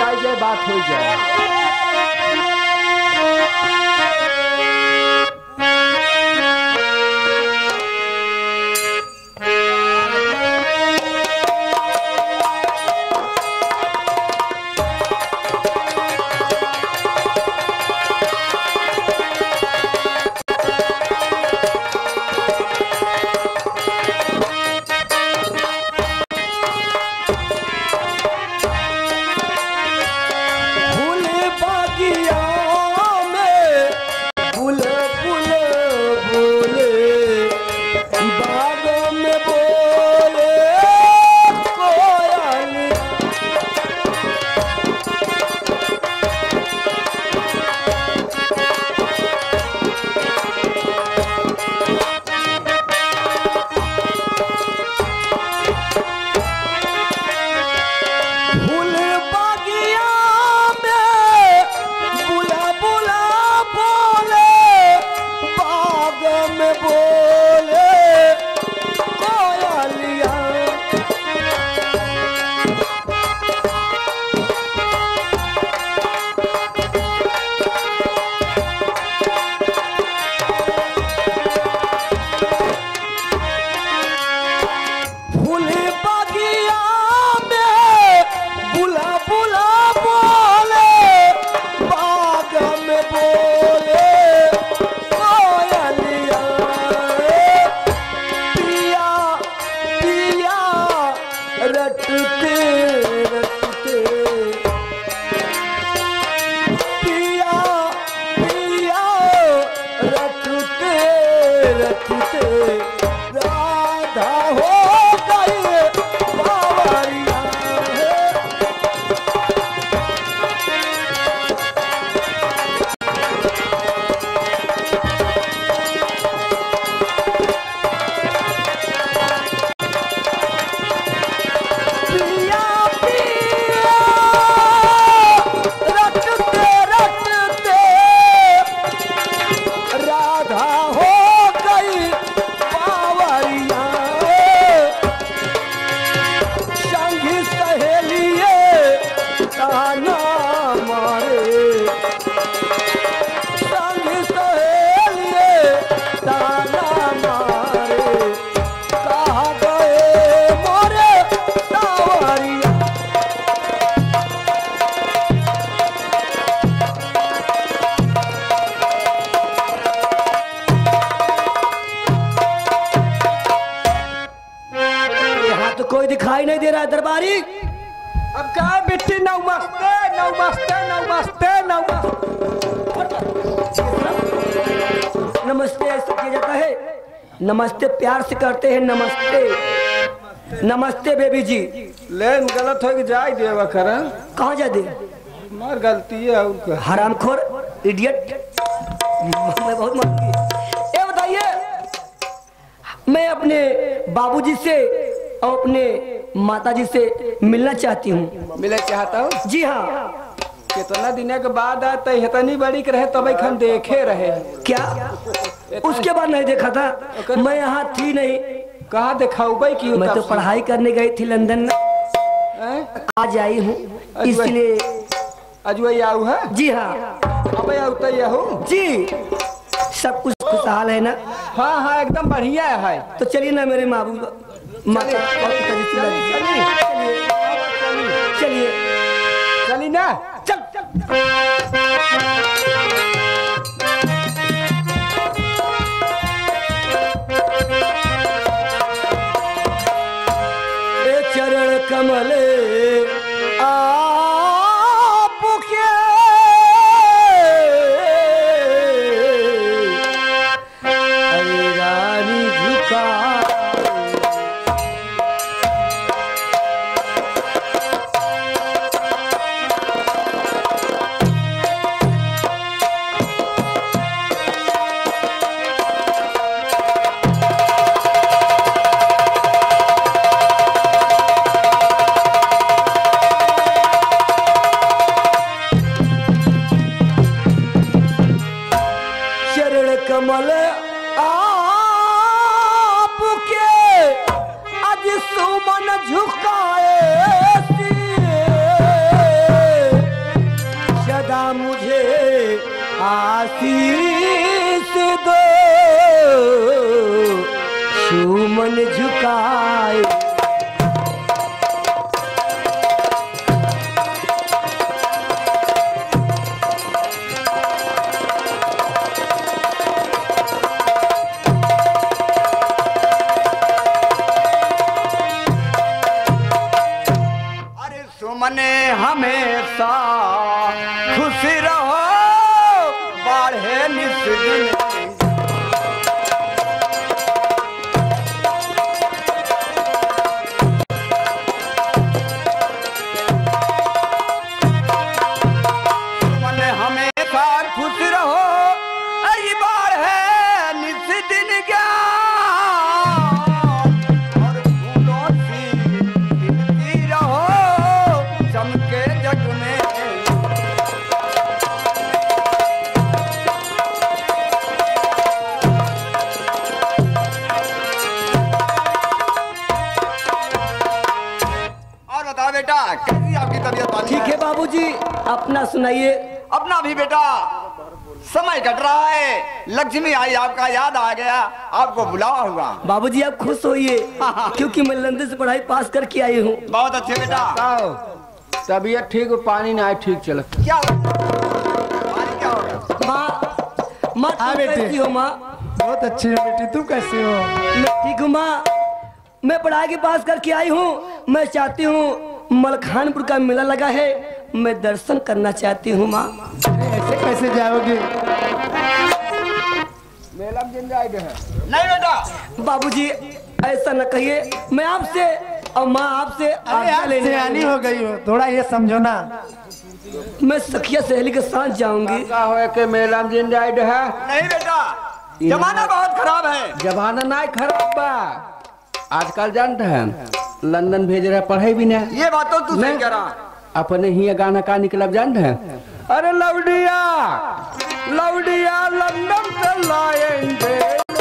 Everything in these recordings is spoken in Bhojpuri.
आ जाए बात हो जाए। कोई दिखाई नहीं दे रहा है दरबारी। अब क्या बिट्टी नमस्ते नमस्ते नमस्ते नमस्ते ऐसा किया जाता है। नमस्ते प्यार से करते हैं। नमस्ते नमस्ते बेबी जी। लेन गलत हो जाए देवा कर कहाँ जा दे मार गलती है उनका हरामखोर इडियट। मैं बहुत ये बताइए मैं अपने बाबूजी से और अपने माताजी से मिलना चाहती हूँ। मिले चाहता हूँ? जी हाँ। कितना दिन के बाद आते इतनी बड़ी रहे तब खन देखे रहे क्या उसके बाद नहीं देखा था? मैं यहाँ थी नहीं। कहाँ दिखाऊ की? मैं तो पढ़ाई करने गई थी लंदन में। आज आई हूँ इसलिए। आज वही आऊ है? जी हाँ। अब आऊ जी। सब कुछ खुशहाल है ना? हाँ हाँ एकदम बढ़िया है। तो चलिए ना मेरे माँ चलिए चलिए ना चल चरण कमल आपके रानी झुका आशीष दो सुमन झुकाए। सुमने हमेशा खुश रहो बढ़े निस्दिन। सुमने हमेशा खुश रहो यही बार है निस्दिन ज्ञान। और फूलों सी खिलती रहो चमके जग में। और बताओ बेटा कैसी आपकी तबीयत वाली ठीक है बाबूजी, अपना सुनाइए। अपना भी बेटा समय कट रहा है। लक्ष्मी आई, आपका याद आ गया, आपको बुलावा हुआ। बाबूजी आप खुश होइए क्योंकि मैं लंदन से पढ़ाई पास करके आई हूँ। बहुत अच्छे बेटा। तबीयत ठीक, पानी ना ठीक चल। क्या क्या हो गया? माँ माँ तुम कैसी हो माँ? बहुत अच्छी है बेटी, तुम कैसे हो? मैं ठीक हूँ माँ। मैं पढ़ाई के पास करके आई हूँ। मैं चाहती हूँ मलखानपुर का मेला लगा है, मैं दर्शन करना चाहती हूँ माँ। ऐसे कैसे जाओगे? मेला में जिंदा है। नहीं बेटा बाबूजी ऐसा न कहिए, मैं आपसे और माँ आपसे आज्ञा लेने आई सियानी हूँ। हो गई हो, थोड़ा ये समझो ना। मैं सखिया सहेली के साथ जाऊंगी। का हो के मेला में जिंदा है। नहीं बेटा, जमाना बहुत खराब है। जमाना ना खराब बा। आजकल जानते हैं लंदन भेज रहा पढ़ाई भी ना। ये बात तो तू सही कह रहा। अपने ही गाना का निकलब जानते हैं। अरे लवडिया लवडिया लंदन से लाएंगे।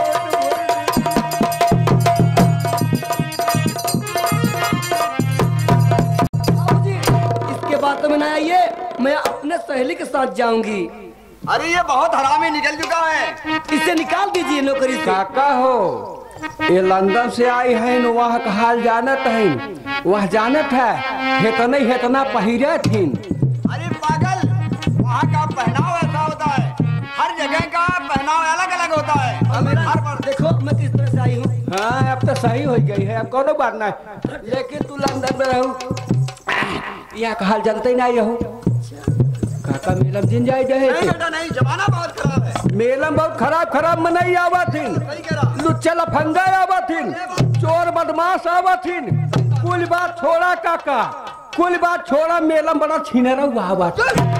बाबूजी इसके बाद तो मैं ना आइए, मैं अपने सहेली के साथ जाऊंगी। अरे ये बहुत हरामी निकल चुका है। इसे निकाल दीजिए नौकरी से। काका हो ये लंदन से आई है न, वहाँ का हाल जानत है। वह जानत है हेतना हेतना पहिरे थीन। अरे पागल, वहाँ का पहनाव ऐसा होता है, हर जगह का पहनाव अलग अलग होता है। हर पर देखो मैं किस तरह से आई हूँ। हाँ अब तो सही हो गई है, अब कोनो बात नहीं। लेकिन तू लंदन में रहू, यहाँ का हाल जानते ही नहीं रहू। काका मेला में जिन जाए नहीं बेटा नहीं, जमाना बहुत खराब है। मेला में बहुत खराब खराब में नहीं आवा थीन। सही कह रहा। लुच्चा लफंगा आवा थीन, चोर बदमाश आवा थीन। कुल बात छोड़ा काका, कुल बात छोड़ा, मेला में बड़ा छीने रहा आवा।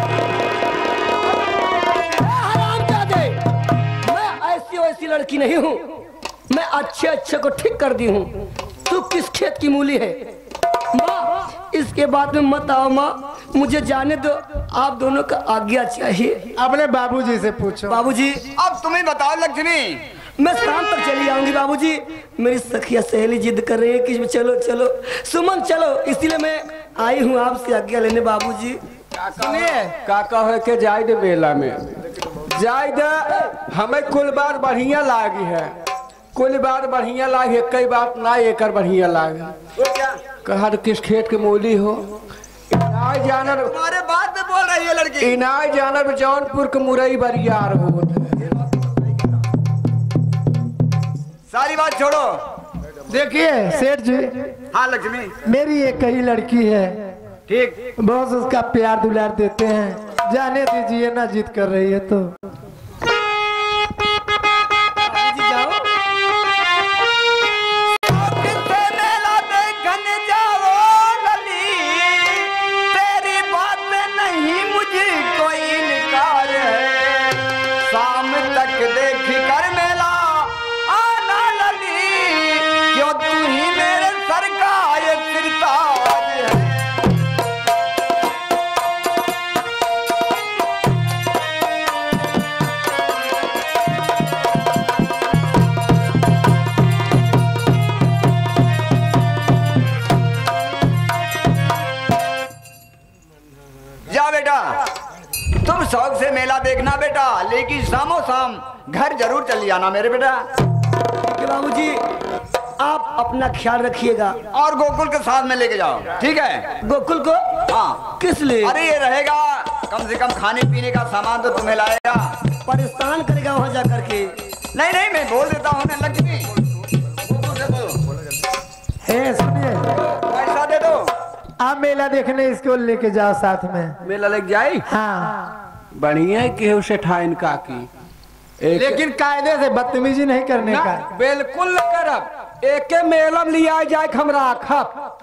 हरामजादे, मैं ऐसी वैसी लड़की नहीं हूँ। मैं अच्छे अच्छे को ठीक कर दी हूँ। तू किस खेत की मूली है? माँ इसके बाद में मत आओ माँ, मुझे जाने दो। आप दोनों का आज्ञा चाहिए। अपने बाबूजी से पूछो। बाबूजी अब तुम्हें बताओ लक्ष्मी। मैं शाम तक चली आऊंगी बाबूजी। मेरी सखिया सहेली जिद कर रही है कि चलो चलो सुमन चलो, इसीलिए मैं आई हूँ आपसे आज्ञा लेने बाबूजी। सुनिए काका हो के जाए दे मेला में जाए दे। हमें कुल बात बढ़िया लागी है, कुल बात बढ़िया लागे। कई बात ना एकर बढ़िया लागे। कहा किस खेत के मूली हो। इनाय जानर तुम्हारे बात में बोल रही है लड़की। इनाय जानर जौनपुर के मुरई बरियार हो। सारी बात छोड़ो। देखिए सेठ जी, हाँ लक्ष्मी मेरी एक ही लड़की है, ठीक। बहुत उसका प्यार दुलार देते हैं। जाने दीजिए ना, जिद कर रही है तो। बाबूजी जाओ। किससे मेला देखन जाओ गली, तेरी बात में नहीं मुझे कोई इनकार है। शाम तक देख कर मेला आना लली, क्यों तू ही मेरे सर का ये सिरताज है। जा बेटा तुम शौक से मेला देखना बेटा, लेकिन शामों शाम घर जरूर चली आना मेरे बेटा। बाबूजी आप अपना ख्याल रखिएगा और गोकुल के साथ में लेके जाओ, ठीक है? गोकुल को? हाँ। किस लिए? अरे ये रहेगा, कम से कम खाने पीने का सामान तो तुम्हें लाएगा। परेशान करेगा वहाँ जा करके। नहीं नहीं, मैं बोल देता हूँ ना लक्ष्मी, गोकुल से बोलो। सुनिए, पैसा दे दो। आप मेला देखने इसको लेके जाओ साथ में। मेला लग जाए। हाँ, बढ़िया है कि उसे ठाइन का की लेकिन कायदे से बदतमीजी नहीं करने ना, का। बिल्कुल न करब। एक मेला में लिया जाए हमरा खप।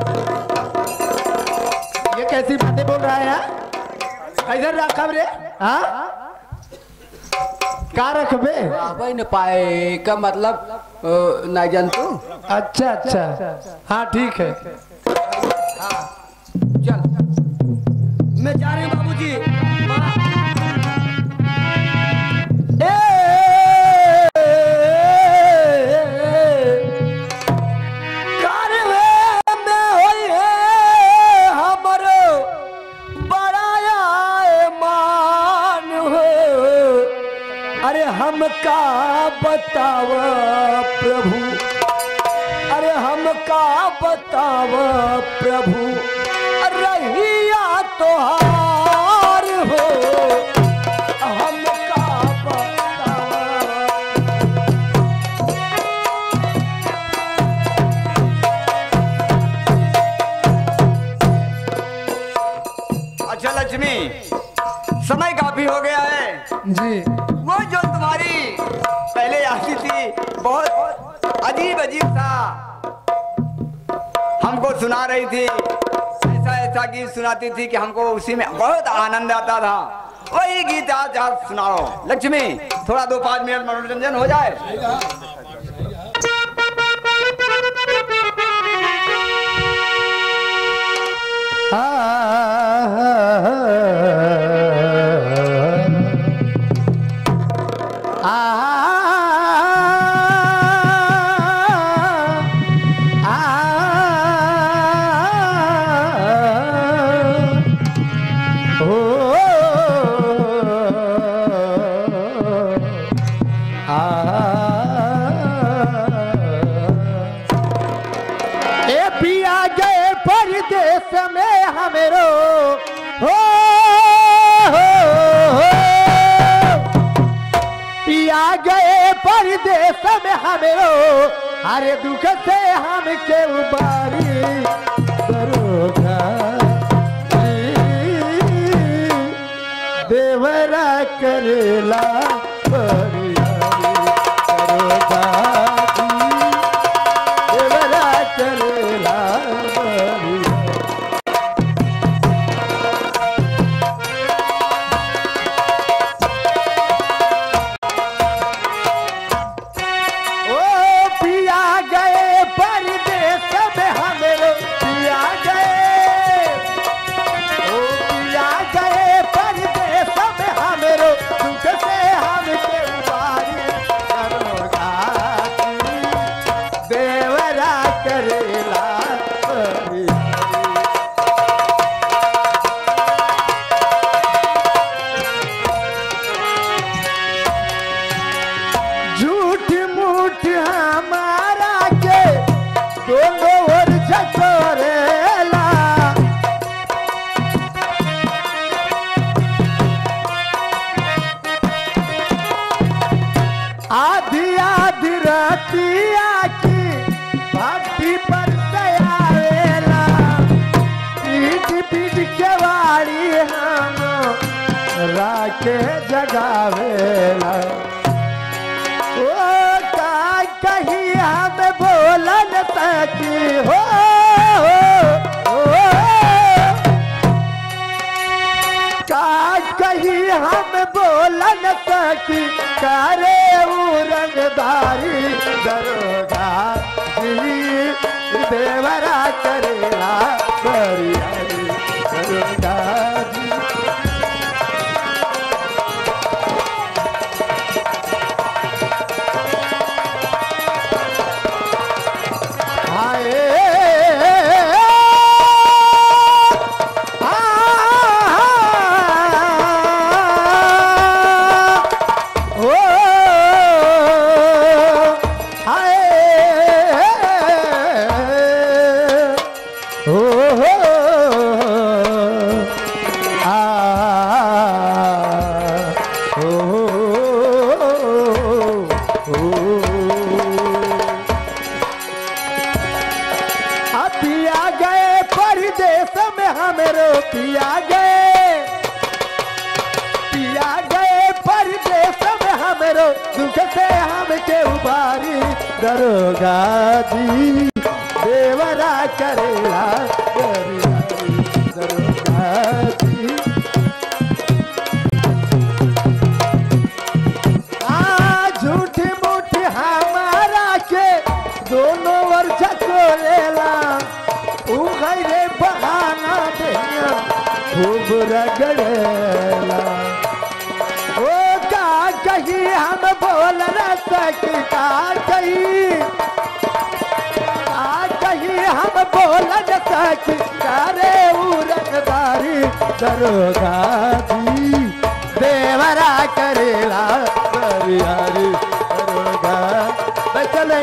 ये कैसी बातें बोल रहा है यार? इधर रखब रे। हाँ, का रखबे? भाई न पाए का मतलब ना जानतू। अच्छा अच्छा, हाँ ठीक है। चल मैं जा रही हूँ बाबूजी। अरे हमका बतावा प्रभु, अरे हमका बतावा प्रभु, रहिया तोहार हो, हमका बतावा। अच्छा लक्ष्मी, समय काफी हो गया है जी। वो जो तुम्हारी पहले आती थी, बहुत अजीब अजीब सा हमको सुना रही थी, ऐसा ऐसा गीत सुनाती थी कि हमको उसी में बहुत आनंद आता था। वही गीत आज आप सुनाओ लक्ष्मी, थोड़ा 2-5 मिनट मनोरंजन हो जाए। परदेश में हमरो हो, पिया गए परदेश में हमरो, हरे दुख से हमके उबारी दरोगा देवरा करेला परियारी दरोगा देवरा करेला। के जगावेला ओ का कहीं हम बोलन सकी हो, का कहीं हम बोलन सकी करे रंगदारी दरोगा जी देवरा करेला बरियारी दरोगा जी। दुख से हमके उबारी दरोगा जी देवरा करेला दरोगा जी। झूठ मूठ हमारा के दोनों ओर चकोरेला उखरे बहाना देना खूब रगड़ेला। ओ का कही हम बोल न सकी का कही हम बोल न सकी करे उरगदारी दरोगा जी देवरा करेला दरियारी दरोगा। मैं चले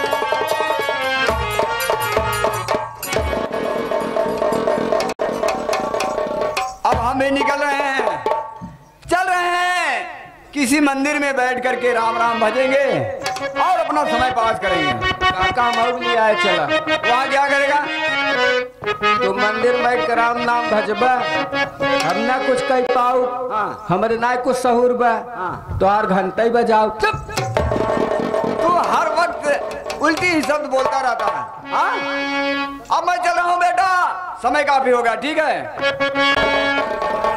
अब हम भी निकल रहे हैं, चल रहे हैं, किसी मंदिर में बैठ करके राम राम भजेंगे और अपना समय पास करेंगे। काका हम लिया है चला। वहाँ क्या करेगा? तो मंदिर में बैठ कर राम नाम भजबा, हम ना कुछ कह पाऊ, हमारे ना कुछ सहूर बा, तो हर घंटा ही बजाओ। चुप, तू हर वक्त उल्टी ही शब्द बोलता रहता है। हाँ, अब मैं चल रहा हूँ बेटा, समय काफी होगा, ठीक है?